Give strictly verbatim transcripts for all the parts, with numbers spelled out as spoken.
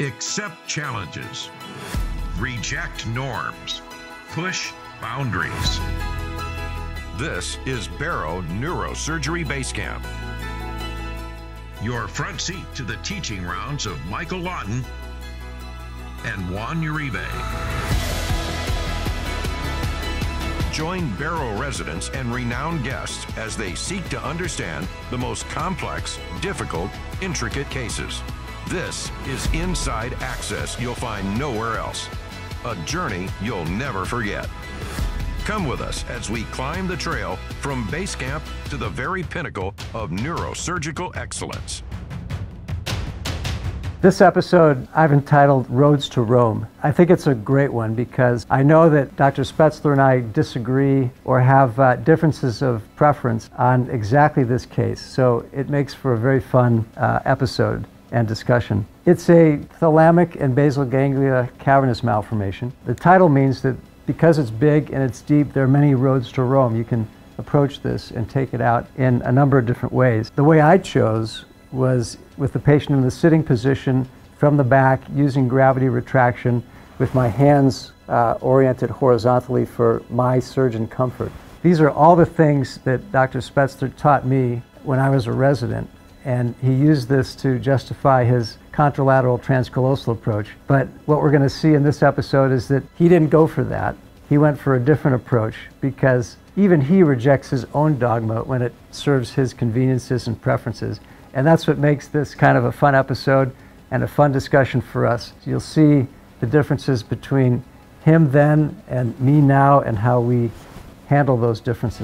Accept challenges. Reject norms. Push boundaries. This is Barrow Neurosurgery Base Camp. Your front seat to the teaching rounds of Michael Lawton and Juan Uribe. Join Barrow residents and renowned guests as they seek to understand the most complex, difficult, intricate cases. This is inside access you'll find nowhere else. A journey you'll never forget. Come with us as we climb the trail from base camp to the very pinnacle of neurosurgical excellence. This episode I've entitled Roads to Rome. I think it's a great one because I know that Doctor Spetzler and I disagree or have uh, differences of preference on exactly this case. So it makes for a very fun uh, episode and discussion. It's a thalamic and basal ganglia cavernous malformation. The title means that because it's big and it's deep, there are many roads to Rome. You can approach this and take it out in a number of different ways. The way I chose was with the patient in the sitting position from the back using gravity retraction with my hands uh, oriented horizontally for my surgeon comfort. These are all the things that Doctor Spetzler taught me when I was a resident, and he used this to justify his contralateral transcallosal approach. But what we're going to see in this episode is that he didn't go for that. He went for a different approach because even he rejects his own dogma when it serves his conveniences and preferences. And that's what makes this kind of a fun episode and a fun discussion for us. You'll see the differences between him then and me now and how we handle those differences.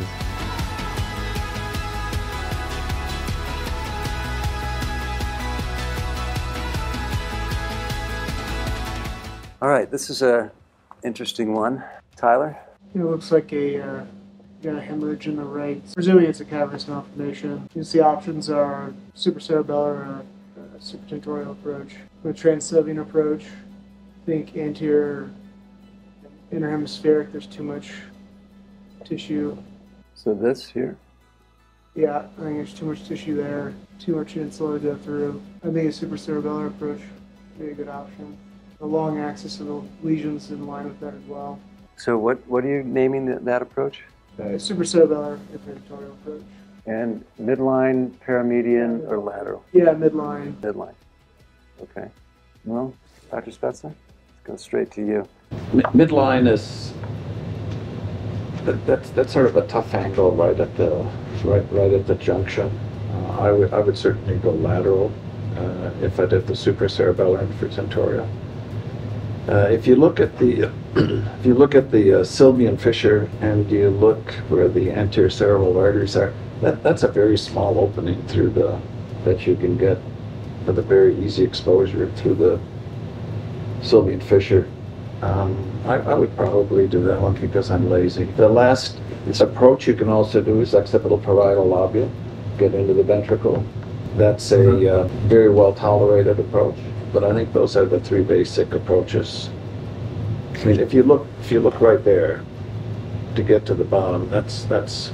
All right, this is a interesting one. Tyler? It looks like a uh, got a hemorrhage in the right. Presumably it's a cavernous malformation. You see options are supracerebellar or a supratentorial approach. A transsylvian approach, I think anterior interhemispheric, there's too much tissue. So this here? Yeah, I think there's too much tissue there, too much insula to go through. I think a supracerebellar approach would be a good option. The long axis of the lesions in line with that as well. So what, what are you naming that, that approach? Uh, supracerebellar imperatorial approach. And midline, paramedian, or lateral? Yeah, midline. Midline. Okay. Well, Doctor Spetzler, let's go straight to you. Midline is that, that's that's sort of a tough angle right at the right right at the junction. Uh, I would I would certainly go lateral uh, if I did the supracerebellar infratentorial. Uh, if you look at the if you look at the uh, sylvian fissure and you look where the anterior cerebral arteries are, that that's a very small opening through the that you can get with a very easy exposure through the sylvian fissure. Um, I, I would probably do that one because I'm lazy. The last approach you can also do is occipital parietal lobule, get into the ventricle. That's a uh, very well tolerated approach. But I think those are the three basic approaches. I mean, if you look, if you look right there, to get to the bottom, that's that's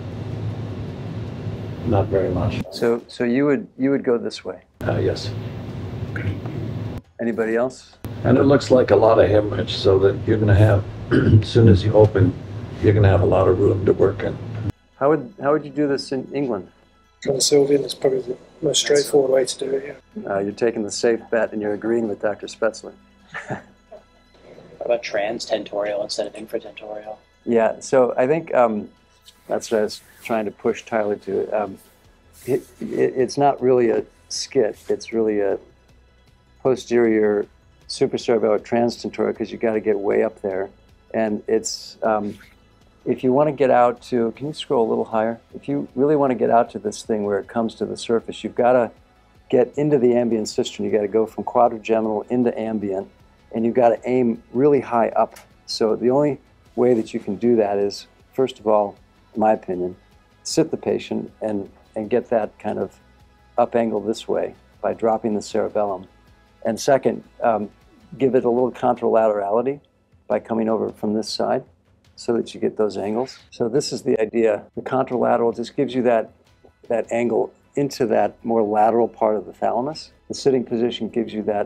not very much. So, so you would you would go this way. Uh, yes. Anybody else? And it looks like a lot of hemorrhage, so that you're going to have, as soon as you open, you're going to have a lot of room to work in. How would how would you do this in England? Sylvian is probably the most straightforward way to do it, yeah. Uh, you're taking the safe bet and you're agreeing with Doctor Spetzler. What about transtentorial instead of infratentorial? Yeah, so I think um, that's what I was trying to push Tyler to. Um, it, it, it's not really a skit, it's really a posterior supracerebellar transtentorial because you got to get way up there. And it's, um, if you want to get out to, can you scroll a little higher? If you really want to get out to this thing where it comes to the surface, you've got to get into the ambient cistern. You've got to go from quadrigeminal into ambient, and you've got to aim really high up. So the only way that you can do that is, first of all, in my opinion, sit the patient and, and get that kind of up angle this way by dropping the cerebellum. And second, um, give it a little contralaterality by coming over from this side so that you get those angles. So this is the idea. The contralateral just gives you that, that angle into that more lateral part of the thalamus. The sitting position gives you that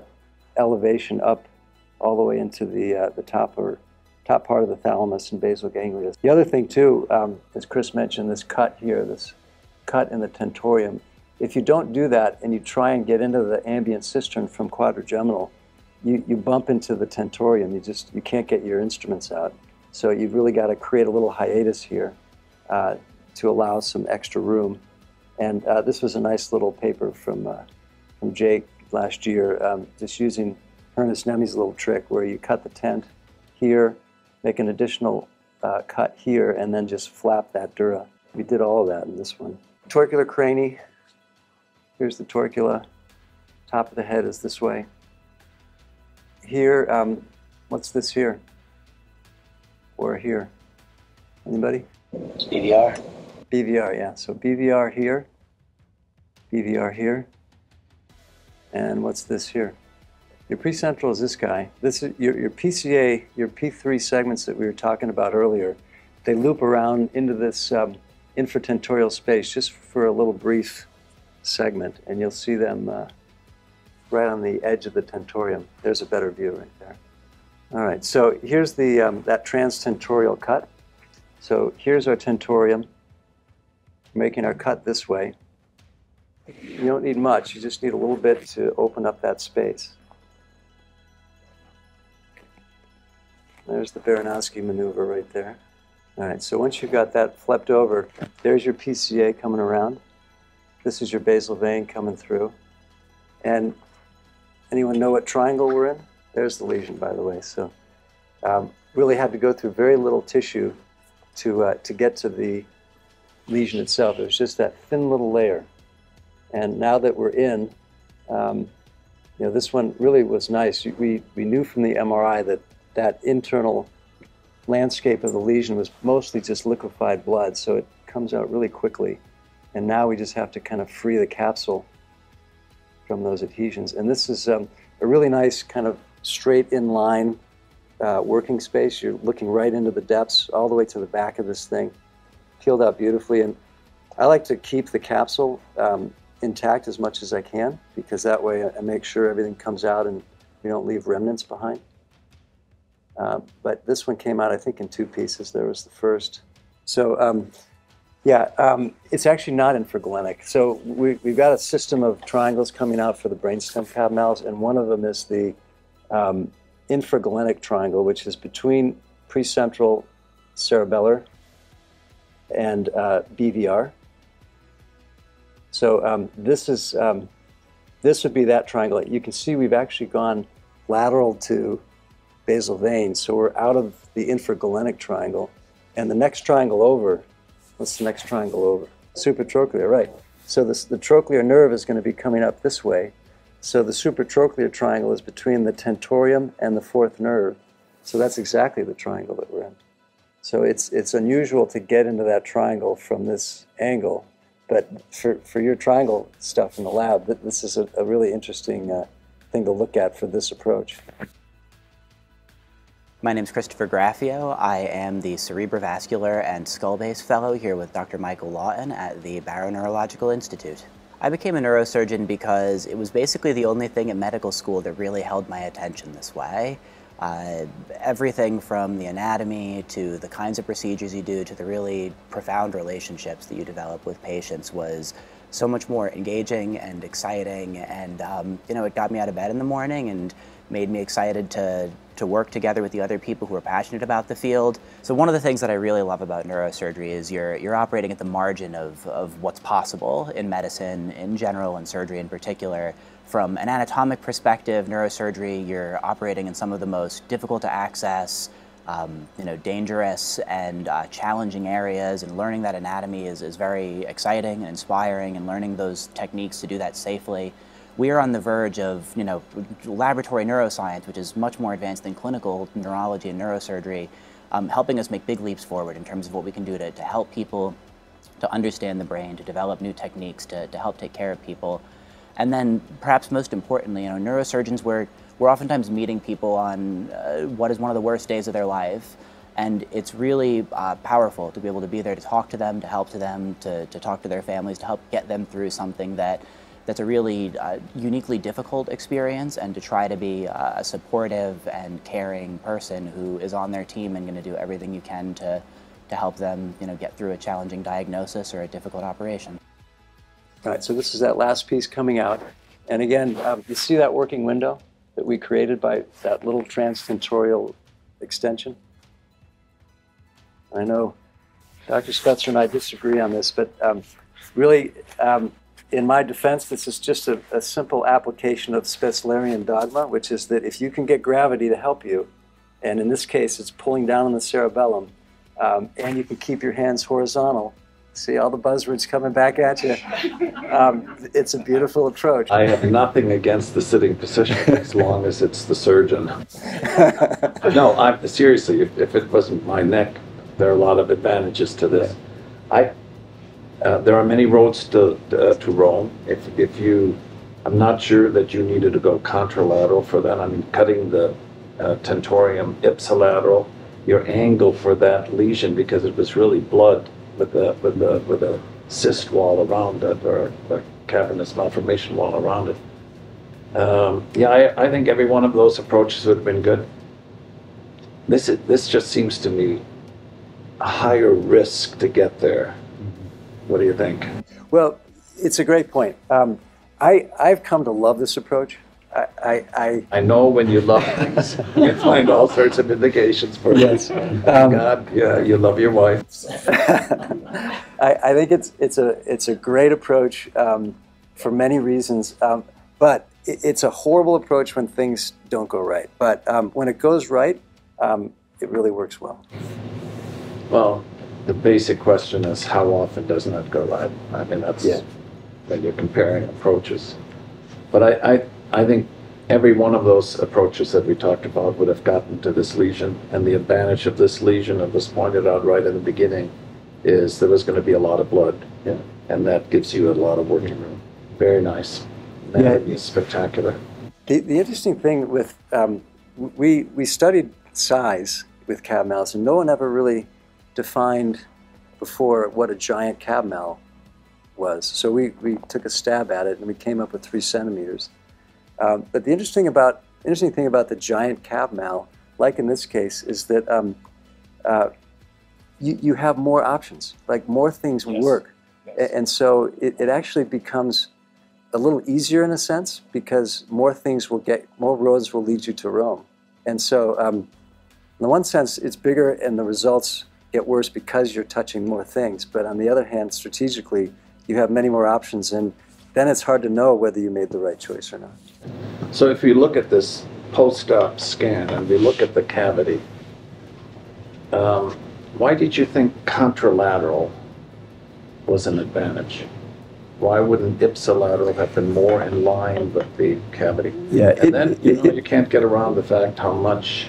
elevation up all the way into the, uh, the top, or, top part of the thalamus and basal ganglia. The other thing too, um, as Chris mentioned, this cut here, this cut in the tentorium, if you don't do that and you try and get into the ambient cistern from quadrigeminal, you, you bump into the tentorium. You just, you can't get your instruments out. So you've really got to create a little hiatus here uh, to allow some extra room. And uh, this was a nice little paper from, uh, from Jake last year, um, just using Ernest Nemi's little trick where you cut the tent here, make an additional uh, cut here, and then just flap that dura. We did all of that in this one. Torcular crani. Here's the torcula. Top of the head is this way. Here, um, what's this here? Or here? Anybody? It's B V R. B V R, yeah. So B V R here, B V R here, and what's this here? Your precentral is this guy. This is your, your P C A, your P three segments that we were talking about earlier. They loop around into this um, infratentorial space just for a little brief segment, and you'll see them uh, right on the edge of the tentorium. There's a better view right there. All right, so here's the um, that transtentorial cut. So here's our tentorium, making our cut this way. You don't need much, you just need a little bit to open up that space. There's the Baranowski maneuver right there. All right, so once you've got that flipped over, there's your P C A coming around. This is your basal vein coming through. And anyone know what triangle we're in? There's the lesion, by the way. So um, really had to go through very little tissue to, uh, to get to the lesion itself. It was just that thin little layer. And now that we're in, um, you know, this one really was nice. We, we knew from the M R I that that internal landscape of the lesion was mostly just liquefied blood, so it comes out really quickly. And now we just have to kind of free the capsule from those adhesions. And this is um, a really nice kind of straight in line uh, working space. You're looking right into the depths all the way to the back of this thing. Peeled out beautifully. And I like to keep the capsule um, intact as much as I can, because that way I make sure everything comes out and we don't leave remnants behind. Uh, but this one came out, I think, in two pieces. There was the first. So, um, yeah, um, it's actually not infragallenic. So we, we've got a system of triangles coming out for the brainstem cavernales, and one of them is the um, infragallenic triangle, which is between precentral cerebellar and uh, B V R. So um, this is um, this would be that triangle. You can see we've actually gone lateral to basal vein, so we're out of the infragallenic triangle, and the next triangle over. What's the next triangle over? Supratrochlear, right? So this, the trochlear nerve is going to be coming up this way. So the supratrochlear triangle is between the tentorium and the fourth nerve. So that's exactly the triangle that we're in. So it's it's unusual to get into that triangle from this angle, but for, for your triangle stuff in the lab, this is a, a really interesting uh, thing to look at for this approach. My name is Christopher Graffio. I am the Cerebrovascular and Skull-Base Fellow here with Doctor Michael Lawton at the Barrow Neurological Institute. I became a neurosurgeon because it was basically the only thing at medical school that really held my attention this way. Uh, everything from the anatomy to the kinds of procedures you do to the really profound relationships that you develop with patients was so much more engaging and exciting, and um, you know, it got me out of bed in the morning and made me excited to, to work together with the other people who are passionate about the field. So one of the things that I really love about neurosurgery is you're, you're operating at the margin of, of what's possible in medicine in general and surgery in particular. From an anatomic perspective, neurosurgery, you're operating in some of the most difficult to access, um, you know, dangerous and uh, challenging areas, and learning that anatomy is, is very exciting and inspiring, and learning those techniques to do that safely. We are on the verge of, you know, laboratory neuroscience, which is much more advanced than clinical neurology and neurosurgery, um, helping us make big leaps forward in terms of what we can do to, to help people to understand the brain, to develop new techniques to, to help take care of people. And then, perhaps most importantly, you know, neurosurgeons, we're, we're oftentimes meeting people on uh, what is one of the worst days of their life. And it's really uh, powerful to be able to be there to talk to them, to help to them, to, to talk to their families, to help get them through something that that's a really uh, uniquely difficult experience, and to try to be uh, a supportive and caring person who is on their team and going to do everything you can to, to help them, you know, get through a challenging diagnosis or a difficult operation. All right, so this is that last piece coming out. And again, um, you see that working window that we created by that little transtentorial extension? I know Doctor Spetzler and I disagree on this, but um, really, um, in my defense, this is just a, a simple application of Spetzlerian dogma, which is that if you can get gravity to help you, and in this case, it's pulling down on the cerebellum, um, and you can keep your hands horizontal, see all the buzzwords coming back at you, um, it's a beautiful approach. I have nothing against the sitting position as long as it's the surgeon. No, I'm seriously, if, if it wasn't my neck, there are a lot of advantages to this. I, uh, there are many roads to, uh, to Rome. If, if you, I'm not sure that you needed to go contralateral for that. I mean, cutting the uh, tentorium ipsilateral, your angle for that lesion, because it was really blood with a, with a, with a cyst wall around it, or a cavernous malformation wall around it. Um, yeah, I, I think every one of those approaches would have been good. This, is, this just seems to me a higher risk to get there. What do you think? Well, it's a great point. Um, I, I've come to love this approach. I, I, I, I know when you love things, you find all sorts of indications for it. Yes. Um, God, yeah, you love your wife. I, I think it's, it's, a, it's a great approach um, for many reasons, um, but it, it's a horrible approach when things don't go right. But um, when it goes right, um, it really works well. Well, the basic question is, how often doesn't it go right? I mean, that's yeah. when you're comparing approaches. But I, I, I think every one of those approaches that we talked about would have gotten to this lesion. And the advantage of this lesion, it was pointed out right in the beginning, is there was going to be a lot of blood. Yeah. And that gives you a lot of working room. Very nice. That yeah. would be spectacular. The, the interesting thing with, um, we, we studied size with cab mouths, and no one ever really defined before what a giant cab mal was. So we, we took a stab at it, and we came up with three centimeters. Um, but the interesting about interesting thing about the giant cab mal, like in this case, is that um, uh, you, you have more options. Like more things yes. work, yes. and so it, it actually becomes a little easier in a sense, because more things will get, more roads will lead you to Rome. And so, um, in the one sense, it's bigger, and the results get worse because you're touching more things. But on the other hand, strategically, you have many more options, and then it's hard to know whether you made the right choice or not. So if you look at this post-op scan and we look at the cavity, um, why did you think contralateral was an advantage? Why wouldn't ipsilateral have been more in line with the cavity? Yeah, and it, then it, you know it, you can't get around the fact how much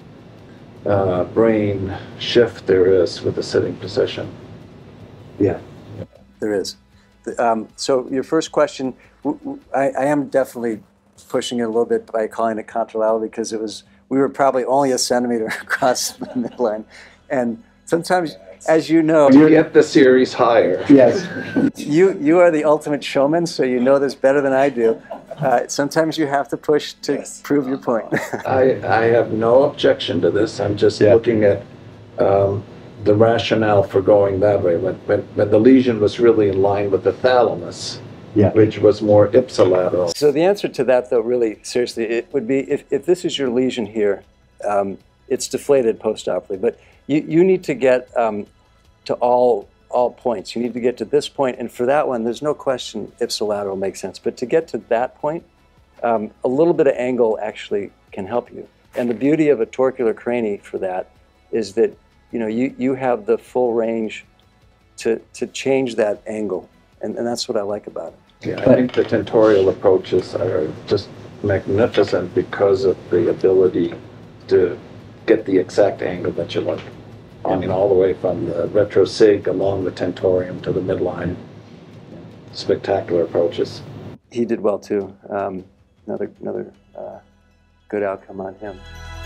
uh, brain shift there is with the sitting position. Yeah, there is. Um, so your first question, I, I am definitely pushing it a little bit by calling it contralateral, because it was, we were probably only a centimeter across the midline. And sometimes, as you know, you get the series higher. Yes. You, you are the ultimate showman, so you know this better than I do. Uh, sometimes you have to push to yes. prove your point. I, I have no objection to this. I'm just yeah. looking at um, the rationale for going that way. When, when, when the lesion was really in line with the thalamus, yeah. which was more ipsilateral. So the answer to that, though, really, seriously, it would be, if, if this is your lesion here, um, it's deflated postoperatively, but you, you need to get um, to all, all points. You need to get to this point, and for that one, there's no question ipsilateral makes sense. But to get to that point, um, a little bit of angle actually can help you. And the beauty of a torcular cranie for that is that you know, you, you have the full range to, to change that angle, and, and that's what I like about it. Yeah, I think the tentorial approaches are just magnificent because of the ability to get the exact angle that you like. I mean, all the way from the retrosig along the tentorium to the midline. Spectacular approaches. He did well too. Um, another another uh, good outcome on him.